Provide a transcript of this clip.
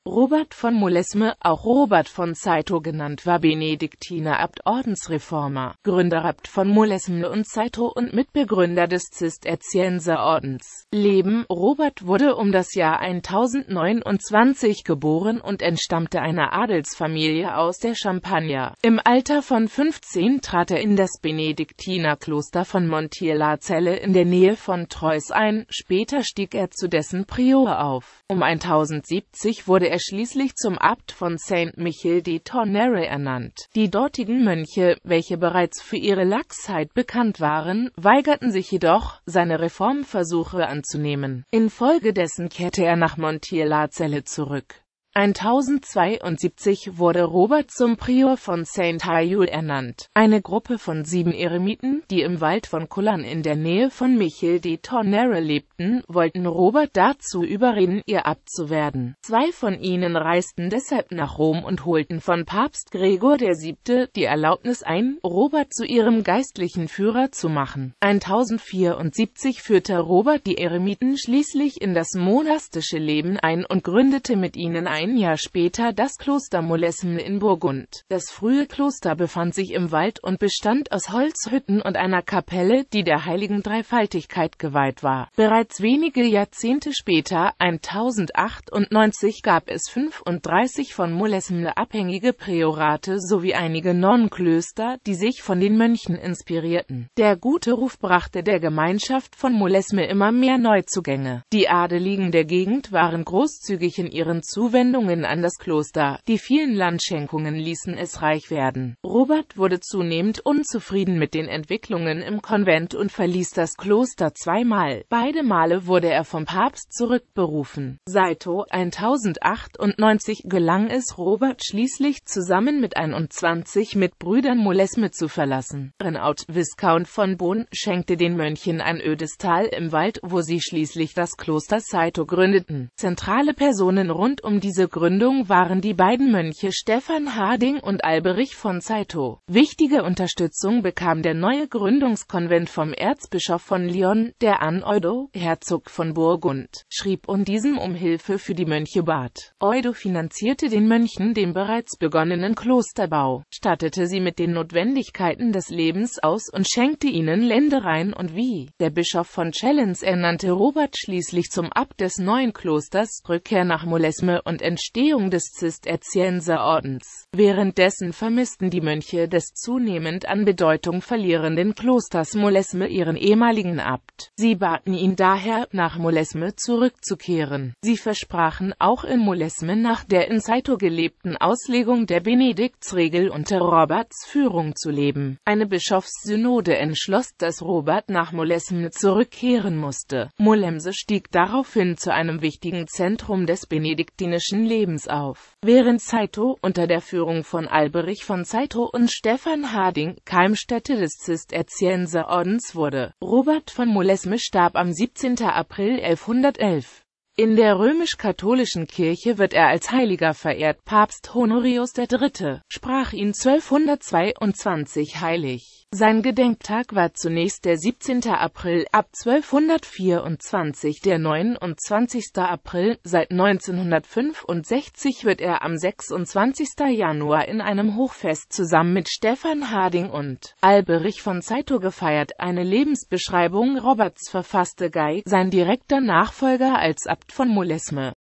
Robert von Molesme, auch Robert von Cîteaux genannt, war Benediktiner-Abt, Ordensreformer, Gründerabt von Molesme und Cîteaux und Mitbegründer des Zisterzienserordens. Leben: Robert wurde um das Jahr 1029 geboren und entstammte einer Adelsfamilie aus der Champagne. Im Alter von 15 trat er in das Benediktinerkloster von Montier-la-Celle in der Nähe von Troyes ein, später stieg er zu dessen Prior auf. Um 1070 wurde er schließlich zum Abt von Saint-Michel de Tonnerre ernannt. Die dortigen Mönche, welche bereits für ihre Laxheit bekannt waren, weigerten sich jedoch, seine Reformversuche anzunehmen. Infolgedessen kehrte er nach Montier-la-Celle zurück. 1072 wurde Robert zum Prior von Saint-Ayoul ernannt. Eine Gruppe von 7 Eremiten, die im Wald von Cullan in der Nähe von Michel de Tonnerre lebten, wollten Robert dazu überreden, ihr Abt zu werden. 2 von ihnen reisten deshalb nach Rom und holten von Papst Gregor VII. Die Erlaubnis ein, Robert zu ihrem geistlichen Führer zu machen. 1074 führte Robert die Eremiten schließlich in das monastische Leben ein und gründete mit ihnen ein Jahr später das Kloster Molesme in Burgund. Das frühe Kloster befand sich im Wald und bestand aus Holzhütten und einer Kapelle, die der heiligen Dreifaltigkeit geweiht war. Bereits wenige Jahrzehnte später, 1098, gab es 35 von Molesme abhängige Priorate sowie einige Nonnenklöster, die sich von den Mönchen inspirierten. Der gute Ruf brachte der Gemeinschaft von Molesme immer mehr Neuzugänge. Die Adeligen der Gegend waren großzügig in ihren Zuwendungen an das Kloster. Die vielen Landschenkungen ließen es reich werden. Robert wurde zunehmend unzufrieden mit den Entwicklungen im Konvent und verließ das Kloster zweimal. Beide Male wurde er vom Papst zurückberufen. Cîteaux: 1098 gelang es Robert schließlich zusammen mit 21 Mitbrüdern Molesme zu verlassen. Renaud, Viscount von Beaune, schenkte den Mönchen ein ödes Tal im Wald, wo sie schließlich das Kloster Cîteaux gründeten. Zentrale Personen rund um diese Gründung waren die beiden Mönche Stephan Harding und Alberich von Cîteaux. Wichtige Unterstützung bekam der neue Gründungskonvent vom Erzbischof von Lyon, der an Eudo, Herzog von Burgund, schrieb und diesem um Hilfe für die Mönche bat. Eudo finanzierte den Mönchen den bereits begonnenen Klosterbau, stattete sie mit den Notwendigkeiten des Lebens aus und schenkte ihnen Ländereien und Vieh. Der Bischof von Chalons ernannte Robert schließlich zum Abt des neuen Klosters. Rückkehr nach Molesme und Entstehung des Zisterzienserordens. Währenddessen vermissten die Mönche des zunehmend an Bedeutung verlierenden Klosters Molesme ihren ehemaligen Abt. Sie baten ihn daher, nach Molesme zurückzukehren. Sie versprachen auch in Molesme nach der in Cîteaux gelebten Auslegung der Benediktsregel unter Roberts Führung zu leben. Eine Bischofssynode entschloss, dass Robert nach Molesme zurückkehren musste. Molesme stieg daraufhin zu einem wichtigen Zentrum des benediktinischen Lebens auf. Während Cîteaux unter der Führung von Alberich von Cîteaux und Stephan Harding Keimstätte des Zisterzienserordens wurde. Robert von Molesme starb am 17. April 1111. In der römisch-katholischen Kirche wird er als Heiliger verehrt. Papst Honorius III. Sprach ihn 1222 heilig. Sein Gedenktag war zunächst der 17. April, ab 1224 der 29. April. Seit 1965 wird er am 26. Januar in einem Hochfest zusammen mit Stephan Harding und Alberich von Cîteaux gefeiert. Eine Lebensbeschreibung Roberts verfasste Guy, sein direkter Nachfolger als Abt von Molesme.